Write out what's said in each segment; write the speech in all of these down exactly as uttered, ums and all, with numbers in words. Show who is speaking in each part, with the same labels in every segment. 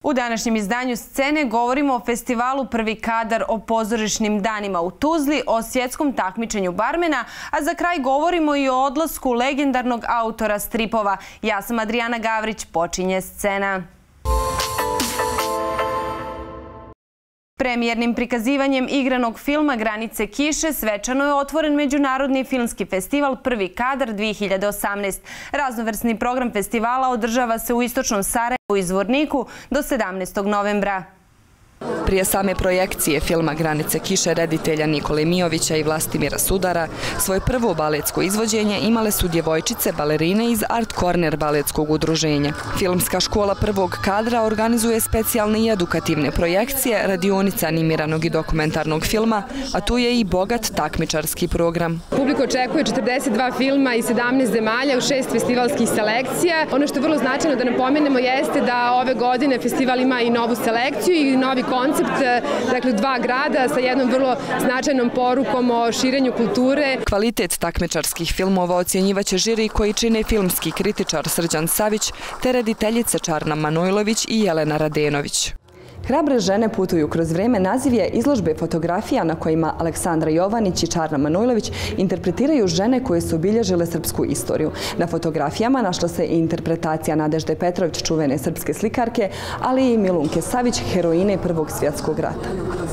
Speaker 1: U današnjem izdanju Scene govorimo o festivalu Prvi kadar, o pozorišnim danima u Tuzli, o svjetskom takmičenju barmena, a za kraj govorimo i o odlasku legendarnog autora stripova. Ja sam Adrijana Gavrić, počinje Scena. Premijernim prikazivanjem igranog filma Granice kiše svečano je otvoren Međunarodni filmski festival Prvi kadar dvije hiljade osamnaeste. Raznovrsni program festivala održava se u istočnom Sarajevu i Zvorniku do sedamnaestog novembra.
Speaker 2: Prije same projekcije filma Granice kiše reditelja Nikole Mijovića i Vlastimira Sudara, svoje prvo baletsko izvođenje imale su djevojčice balerine iz Art Corner baletskog udruženja. Filmska škola Prvog kadra organizuje specijalne i edukativne projekcije, radionice animiranog i dokumentarnog filma, a tu je i bogat takmičarski program.
Speaker 3: Publiku očekuje četrdeset dva filma iz sedamnaest zemalja u šest festivalskih selekcija. Ono što je vrlo značajno da napomenemo jeste da ove godine festival ima i novu selekciju i novi koncept, dakle dva grada sa jednom vrlo značajnom porukom o širenju kulture.
Speaker 2: Kvalitet takmičarskih filmova ocjenjivaće žiri koji čine filmski kritičar Srđan Savić te rediteljice Čarna Manojlović i Jelena Radenović. Hrabre žene putuju kroz vrijeme naziv je izložbe fotografija na kojima Aleksandra Jovanić i Čarna Manojlović interpretiraju žene koje su obilježile srpsku istoriju. Na fotografijama našla se i interpretacija Nadežde Petrović, čuvene srpske slikarke, ali i Milunke Savić, heroine Prvog svjetskog rata.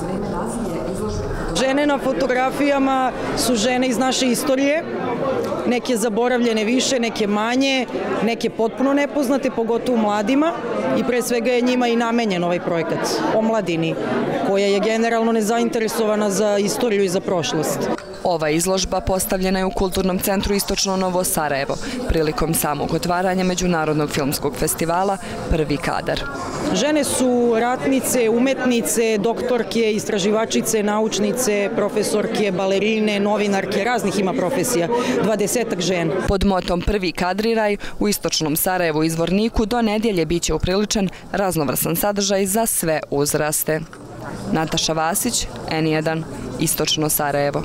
Speaker 4: Žene na fotografijama su žene iz naše istorije, neke zaboravljene više, neke manje, neke potpuno nepoznate, pogotovo mladima, i pre svega je njima i namenjen ovaj projekat o mladini, koja je generalno nezainteresovana za istoriju i za prošlost.
Speaker 2: Ova izložba postavljena je u Kulturnom centru Istočno Novo Sarajevo prilikom samog otvaranja Međunarodnog filmskog festivala Prvi kadar.
Speaker 4: Žene su ratnice, umetnice, doktorke, istraživačice, naučnice, profesorke, balerine, novinarke, raznih ima profesija, dvadesetak žena.
Speaker 2: Pod motom Prvi kadriraj u Istočnom Sarajevu i Zvorniku do nedjelje biće upriličen raznovrsan sadržaj za sve uzraste. Nataša Vasić, N jedan, Istočno Sarajevo.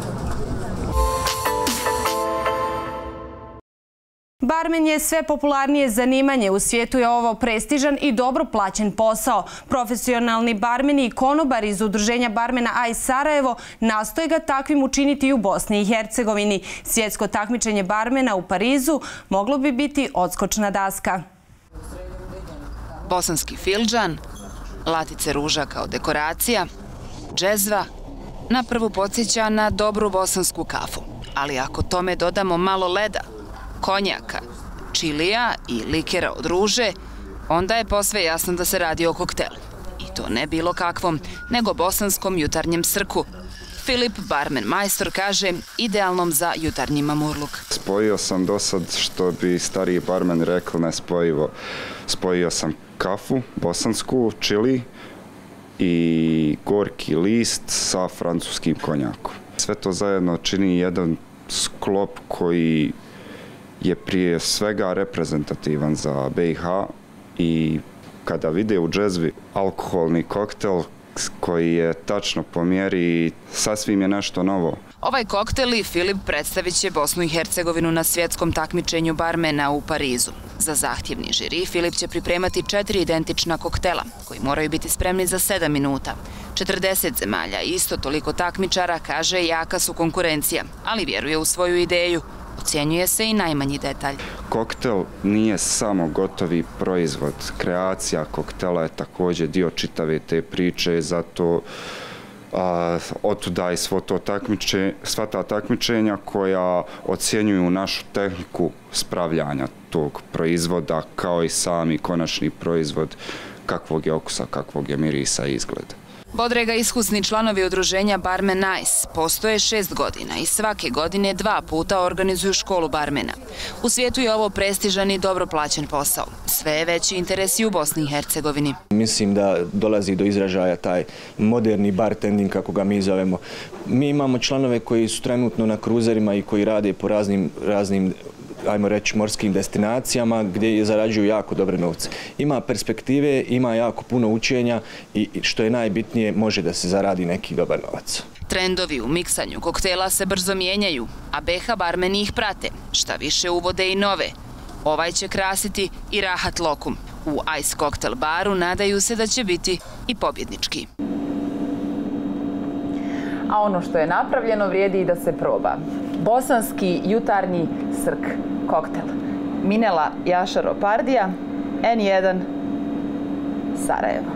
Speaker 1: Barmen je sve popularnije zanimanje. U svijetu je ovo prestižan i dobro plaćen posao. Profesionalni barmeni i konobari iz udruženja barmena A I Sarajevo nastoje ga takvim učiniti i u Bosni i Hercegovini. Svjetsko takmičenje barmena u Parizu moglo bi biti odskočna daska.
Speaker 5: Bosanski fildžan, latice ruža kao dekoracija, džezva, na prvu podsjeća na dobru bosansku kafu. Ali ako tome dodamo malo leda, konjaka, čilija i likera od ruže, onda je posve jasno da se radi o koktelu. I to ne bilo kakvom, nego bosanskom jutarnjem srku. Filip, barmen majstor, kaže idealnom za jutarnji mamurluk.
Speaker 6: Spojio sam do sad, što bi stariji barmen rekli, nespojivo. Spojio sam kafu, bosansku, čili i gorki list sa francuskim konjakom. Sve to zajedno čini jedan sklop koji je prije svega reprezentativan za B i H i kada vide u džezvi alkoholni koktel koji je tačno po mjeri, sasvim je nešto novo.
Speaker 5: Ovaj koktel i Filip predstavit će Bosnu i Hercegovinu na svjetskom takmičenju barmena u Parizu. Za zahtjevni žiri Filip će pripremati četiri identična koktela koji moraju biti spremni za sedam minuta. četrdeset zemalja i isto toliko takmičara, kaže, jaka su konkurencija, ali vjeruje u svoju ideju. Ocjenjuje se i najmanji detalj.
Speaker 6: Koktel nije samo gotovi proizvod. Kreacija koktela je također dio čitave te priče, zato otuda i sva ta takmičenja koja ocjenjuju našu tehniku spravljanja tog proizvoda, kao i sami konačni proizvod, kakvog je okusa, kakvog je mirisa i izgleda.
Speaker 5: Bodrega iskusni članovi udruženja Barmen Nice postoje šest godina i svake godine dva puta organizuju školu barmena. U svijetu je ovo prestižan i dobro plaćen posao. Sve je veći interes i u Bosni i Hercegovini.
Speaker 7: Mislim da dolazi do izražaja taj moderni bartending, kako ga mi zovemo. Mi imamo članove koji su trenutno na kruzerima i koji rade po raznim, raznim ajmo reći, morskim destinacijama gdje zarađuju jako dobre novce. Ima perspektive, ima jako puno učenja i što je najbitnije, može da se zaradi neki dobar novac.
Speaker 5: Trendovi u miksanju koktela se brzo mijenjaju, a B H barmeni ih prate, šta više uvode i nove. Ovaj će krasiti i Rahat Lokum. U Ice Cocktail baru nadaju se da će biti i pobjednički.
Speaker 8: A ono što je napravljeno vrijedi i da se proba. Bosanski jutarnji srk koktel. Minela Jašar-Opardija, N jedan, Sarajevo.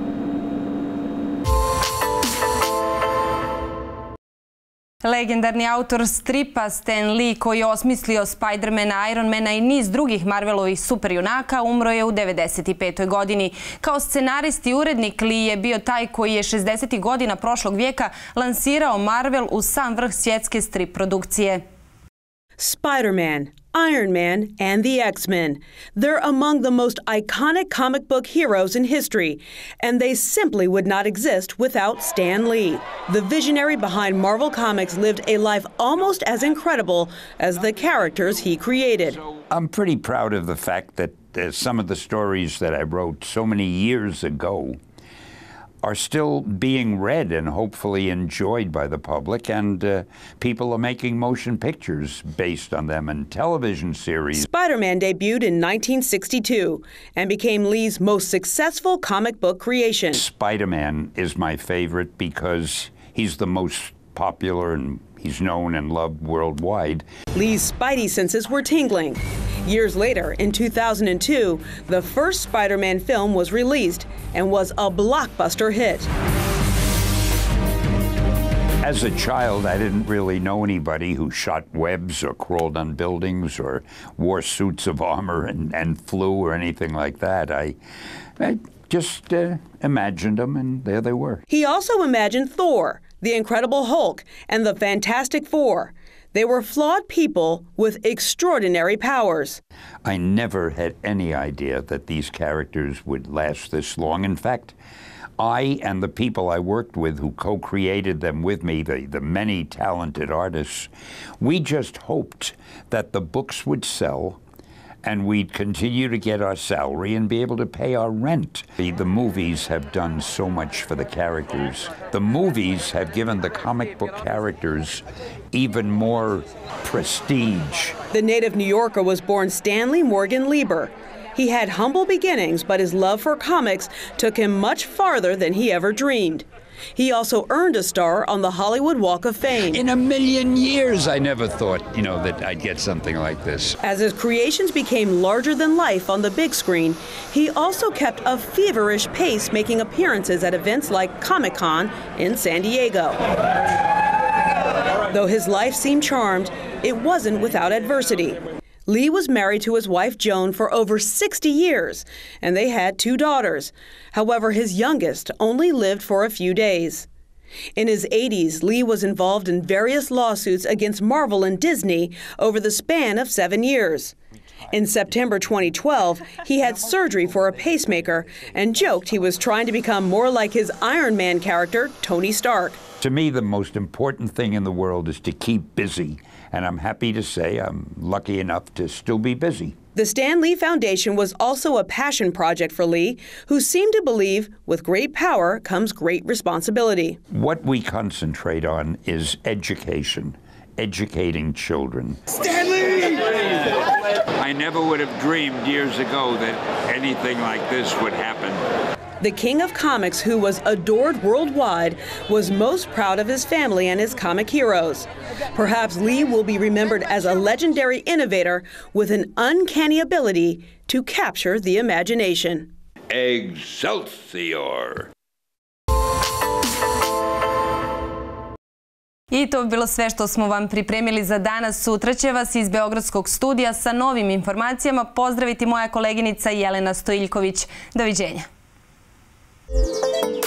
Speaker 1: Legendarni autor stripa Stan Lee, koji je osmislio Spidermana, Ironmana i niz drugih Marvelovih superjunaka, umro je u devedeset petoj godini. Kao scenarist i urednik, Lee je bio taj koji je šezdesetih godina prošlog vijeka lansirao Marvel u sam vrh svjetske strip produkcije.
Speaker 9: Spider-Man, Iron Man, and the X-Men. They're among the most iconic comic book heroes in history, and they simply would not exist without Stan Lee. The visionary behind Marvel Comics lived a life almost as incredible as the characters he created.
Speaker 10: I'm pretty proud of the fact that uh, some of the stories that I wrote so many years ago are still being read and hopefully enjoyed by the public, and uh, people are making motion pictures based on them and television series.
Speaker 9: Spider-Man debuted in nineteen sixty-two and became Lee's most successful comic book creation.
Speaker 10: Spider-Man is my favorite because he's the most popular and he's known and loved worldwide.
Speaker 9: Lee's spidey senses were tingling. Years later, in two thousand two, the first Spider-Man film was released and was a blockbuster hit.
Speaker 10: As a child, I didn't really know anybody who shot webs or crawled on buildings or wore suits of armor and, and flew or anything like that. I, I just uh, imagined them, and there they were.
Speaker 9: He also imagined Thor, the Incredible Hulk, and the Fantastic Four. They were flawed people with extraordinary powers.
Speaker 10: I never had any idea that these characters would last this long. In fact, I and the people I worked with who co-created them with me, the, the many talented artists, we just hoped that the books would sell and we'd continue to get our salary and be able to pay our rent. The, the movies have done so much for the characters. The movies have given the comic book characters even more prestige.
Speaker 9: The native New Yorker was born Stanley Morgan Lieber. He had humble beginnings, but his love for comics took him much farther than he ever dreamed. He also earned a star on the Hollywood Walk of Fame.
Speaker 10: In a million years, I never thought, you know, that I'd get something like this.
Speaker 9: As his creations became larger than life on the big screen, he also kept a feverish pace, making appearances at events like Comic-Con in San Diego. Though his life seemed charmed, it wasn't without adversity. Lee was married to his wife Joan for over sixty years, and they had two daughters. However, his youngest only lived for a few days. In his eighties, Lee was involved in various lawsuits against Marvel and Disney over the span of seven years. In September twenty twelve, he had surgery for a pacemaker and joked he was trying to become more like his Iron Man character, Tony Stark.
Speaker 10: To me, the most important thing in the world is to keep busy. And I'm happy to say I'm lucky enough to still be busy.
Speaker 9: The Stan Lee Foundation was also a passion project for Lee, who seemed to believe with great power comes great responsibility.
Speaker 10: What we concentrate on is education, educating children.
Speaker 11: Stan Lee!
Speaker 10: I never would have dreamed years ago that anything like this would happen.
Speaker 9: The king of comics, who was adored worldwide, was most proud of his family and his comic heroes. Perhaps Lee will be remembered as a legendary innovator with an uncanny ability to capture the imagination.
Speaker 10: Excelsior!
Speaker 1: I to bi bilo sve što smo vam pripremili za danas. Sutra će vas iz Beogradskog studija sa novim informacijama pozdraviti moja koleginica Jelena Stojiljković. Doviđenja. Thank you.